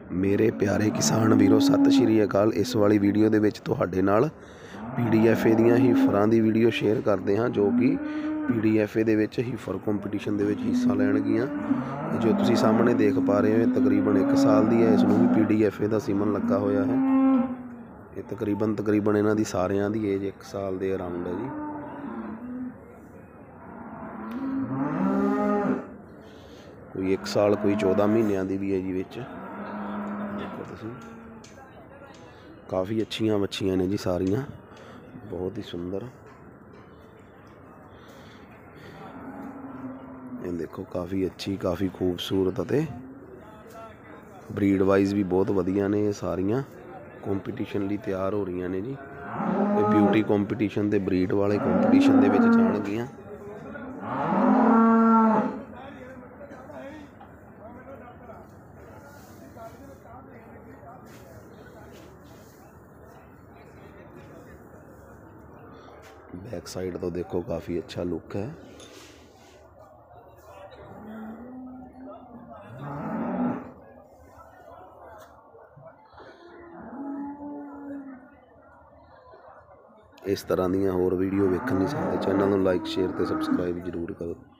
मेरे प्यारे किसान वीरों सत श्री अकाल। इस वाली वीडियो दे विच तुहाडे नाल PDFA दीयां हीफरां दी वीडियो शेयर करते हैं जो कि PDFA दे विच हीफर कंपीटीशन दे विच हिस्सा लैणगियां। जो तुसीं सामने देख पा रहे हो तकरीबन 1 साल दी है। इसनूं भी PDFA दा सीमन लगा होया है। ये तकरीबन इन्हां दी सारियां दी एज 1 साल दे अराउंड है जी। कोई 1 साल कोई 14 महीनों की भी है जी। विच देखो तुसीं काफ़ी अच्छियां मच्छियां ने जी सारियां, बहुत ही सुंदर। ये देखो काफ़ी अच्छी काफ़ी खूबसूरत ते ब्रीड वाइज भी बहुत वधिया ने। ये सारियां कंपीटीशन लई तैयार हो रही ने जी। ये ब्यूटी कंपीटीशन ते ब्रीड वाले कंपीटीशन दे विच जाणगियां। बैक साइड तो देखो काफ़ी अच्छा लुक है। इस तरह दीयां होर वीडियो वेखण लई साडे चैनल नूं लाइक शेयर ते सबसक्राइब जरूर करो।